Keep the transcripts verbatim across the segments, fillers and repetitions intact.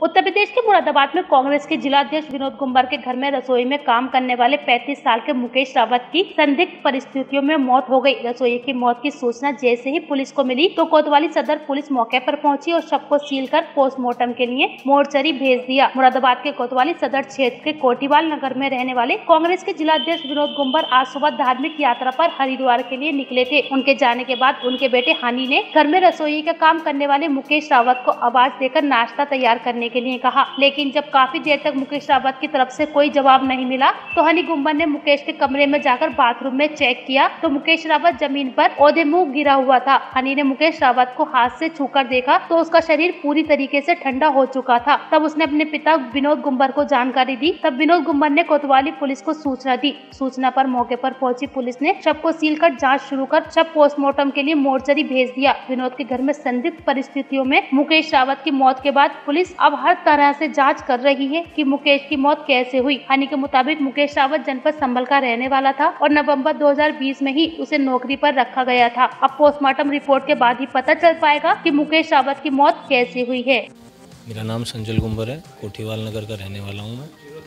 उत्तर प्रदेश के मुरादाबाद में कांग्रेस के जिलाध्यक्ष विनोद गुंबर के घर में रसोई में काम करने वाले पैंतीस साल के मुकेश रावत की संदिग्ध परिस्थितियों में मौत हो गई। रसोई की मौत की सूचना जैसे ही पुलिस को मिली तो कोतवाली सदर पुलिस मौके पर पहुंची और शव को सील कर पोस्टमार्टम के लिए मोर्चरी भेज दिया। मुरादाबाद के कोतवाली सदर क्षेत्र के कोटीवाल नगर में रहने वाले कांग्रेस के जिलाध्यक्ष विनोद गुंबर आज सुबह धार्मिक यात्रा पर हरिद्वार के लिए निकले थे। उनके जाने के बाद उनके बेटे हानि ने घर में रसोई का काम करने वाले मुकेश रावत को आवाज देकर नाश्ता तैयार करने के लिए कहा, लेकिन जब काफी देर तक मुकेश रावत की तरफ से कोई जवाब नहीं मिला तो हनी गुंबर ने मुकेश के कमरे में जाकर बाथरूम में चेक किया तो मुकेश रावत जमीन पर औंधे मुंह गिरा हुआ था। हनी ने मुकेश रावत को हाथ से छूकर देखा तो उसका शरीर पूरी तरीके से ठंडा हो चुका था। तब उसने अपने पिता विनोद गुंबर को जानकारी दी। तब विनोद गुंबर ने कोतवाली पुलिस को सूचना दी। सूचना पर मौके पर पहुंची पुलिस ने शव को सील कर जाँच शुरू कर शव पोस्टमार्टम के लिए मोर्चरी भेज दिया। विनोद के घर में संदिग्ध परिस्थितियों में मुकेश रावत की मौत के बाद पुलिस अब हर तरह से जांच कर रही है कि मुकेश की मौत कैसे हुई। हनी के मुताबिक मुकेश रावत जनपद संभल का रहने वाला था और नवंबर दो हज़ार बीस में ही उसे नौकरी पर रखा गया था। अब पोस्टमार्टम रिपोर्ट के बाद ही पता चल पाएगा कि मुकेश रावत की मौत कैसे हुई है। मेरा नाम संजल गुंबर है, कोठीवाल नगर का रहने वाला हूँ मैं।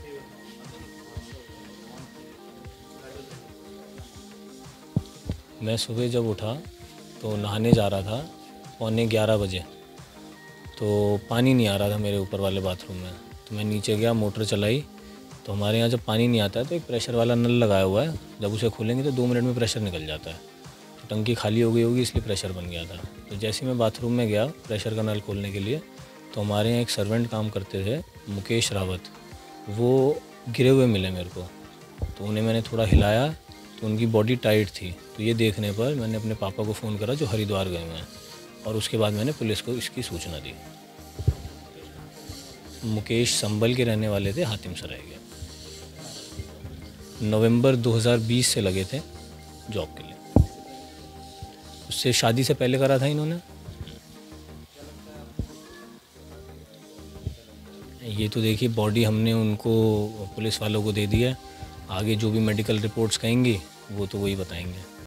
मैं सुबह जब उठा तो नहाने जा रहा था पौने ग्यारह बजे, तो पानी नहीं आ रहा था मेरे ऊपर वाले बाथरूम में। तो मैं नीचे गया, मोटर चलाई तो हमारे यहाँ जब पानी नहीं आता है तो एक प्रेशर वाला नल लगाया हुआ है, जब उसे खोलेंगे तो दो मिनट में प्रेशर निकल जाता है। तो टंकी खाली हो गई होगी इसलिए प्रेशर बन गया था। तो जैसे ही मैं बाथरूम में गया प्रेशर का नल खोलने के लिए तो हमारे यहाँ एक सर्वेंट काम करते थे मुकेश रावत, वो गिरे हुए मिले मेरे को। तो उन्हें मैंने थोड़ा हिलाया तो उनकी बॉडी टाइट थी। तो ये देखने पर मैंने अपने पापा को फ़ोन करा जो हरिद्वार गए हुए हैं, और उसके बाद मैंने पुलिस को इसकी सूचना दी। मुकेश संभल के रहने वाले थे, हातिम सराय के। नवंबर दो हज़ार बीस से लगे थे जॉब के लिए। उससे शादी से पहले करा था इन्होंने। ये तो देखिए बॉडी हमने उनको पुलिस वालों को दे दी है, आगे जो भी मेडिकल रिपोर्ट्स कहेंगी वो तो वही बताएंगे।